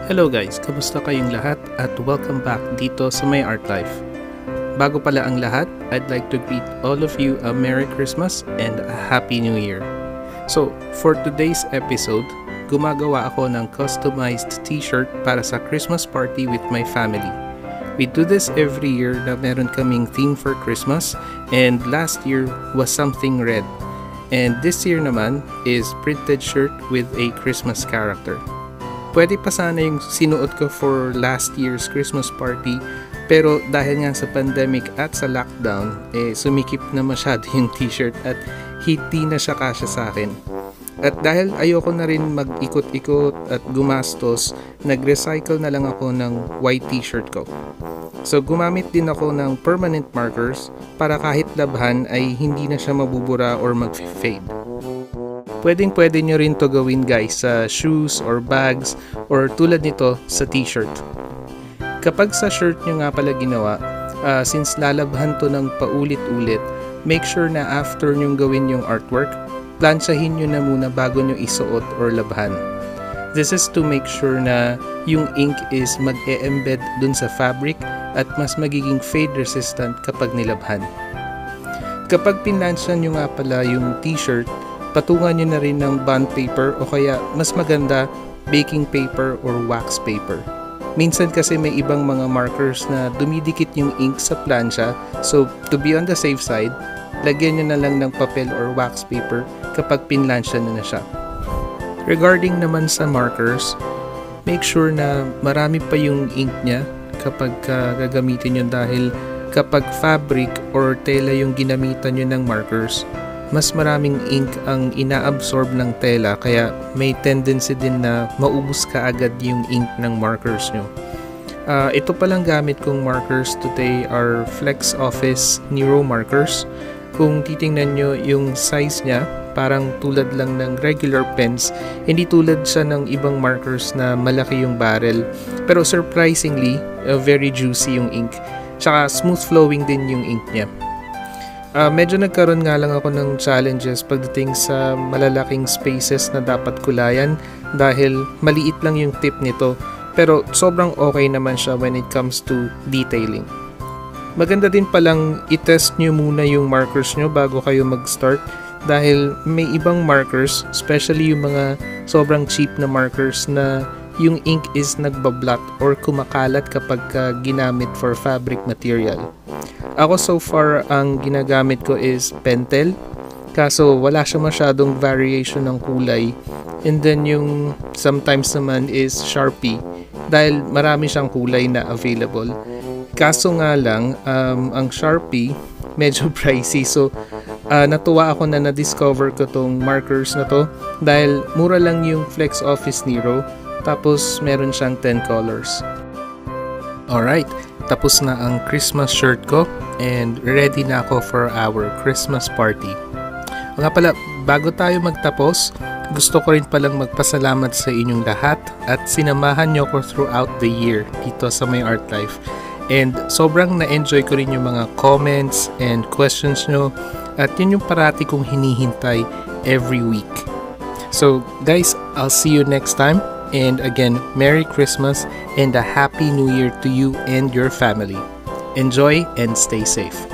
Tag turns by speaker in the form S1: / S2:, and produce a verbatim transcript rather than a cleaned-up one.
S1: Hello guys, kamusta kayong lahat at welcome back dito sa My Art Life. Bago pala ang lahat, I'd like to greet all of you a Merry Christmas and a Happy New Year. So, for today's episode, gumagawa ako ng customized t-shirt para sa Christmas party with my family. We do this every year na meron kaming theme for Christmas, and last year was something red. And this year naman is printed shirt with a Christmas character. Pwede pa sana yung sinuot ko for last year's Christmas party, pero dahil nga sa pandemic at sa lockdown, eh sumikip na masyado yung t-shirt at hindi na siya kasya sa akin. At dahil ayoko na rin mag-ikot-ikot at gumastos, nag-recycle na lang ako ng white t-shirt ko. So gumamit din ako ng permanent markers para kahit labhan ay hindi na siya mabubura or mag-fade. Pwedeng pwede nyo rin to gawin guys sa shoes or bags or tulad nito sa t-shirt. Kapag sa shirt nyo nga pala ginawa, uh, since lalabhan to ng paulit-ulit, make sure na after nyo gawin yung artwork, plansyahin nyo na muna bago nyo isuot or labhan. This is to make sure na yung ink is mag-e-embed dun sa fabric at mas magiging fade resistant kapag nilabhan. Kapag pinlansyan nyo nga pala yung t-shirt, patungan nyo na rin ng bond paper o kaya mas maganda baking paper or wax paper. Minsan kasi may ibang mga markers na dumidikit yung ink sa plansya, so to be on the safe side, lagyan nyo na lang ng papel or wax paper kapag pinlansya na na siya. Regarding naman sa markers, make sure na marami pa yung ink niya kapag uh, gagamitin nyo dahil kapag fabric or tela yung ginamitan nyo ng markers, mas maraming ink ang inaabsorb ng tela kaya may tendency din na maubos ka agad yung ink ng markers nyo. Uh, ito palang gamit kong markers today are Flex Office Nero markers. Kung titingnan nyo yung size niya, parang tulad lang ng regular pens, hindi tulad siya ng ibang markers na malaki yung barrel. Pero surprisingly, uh, very juicy yung ink. Tsaka smooth flowing din yung ink niya. Uh, medyo nagkaroon nga lang ako ng challenges pagdating sa malalaking spaces na dapat kulayan dahil maliit lang yung tip nito, pero sobrang okay naman siya when it comes to detailing. Maganda din palang i-test nyo muna yung markers nyo bago kayo mag-start dahil may ibang markers, especially yung mga sobrang cheap na markers na yung ink is nagbablot or kumakalat kapag uh, ginamit for fabric material. Ako so far, ang ginagamit ko is Pentel. Kaso wala siya masyadong variation ng kulay. And then yung sometimes naman is Sharpie. Dahil marami siyang kulay na available. Kaso nga lang, um, ang Sharpie medyo pricey. So uh, natuwa ako na na-discover ko tong markers na to. Dahil mura lang yung Flex Office Nero. Tapos meron siyang ten colors. Alright, tapos na ang Christmas shirt ko and ready na ako for our Christmas party. Nga pala, bago tayo magtapos, gusto ko rin palang magpasalamat sa inyong lahat at sinamahan nyo ko throughout the year dito sa My Art Life. And sobrang na-enjoy ko rin yung mga comments and questions nyo at yun yung parati kong hinihintay every week. So guys, I'll see you next time. And again, Merry Christmas and a Happy New Year to you and your family. Enjoy and stay safe.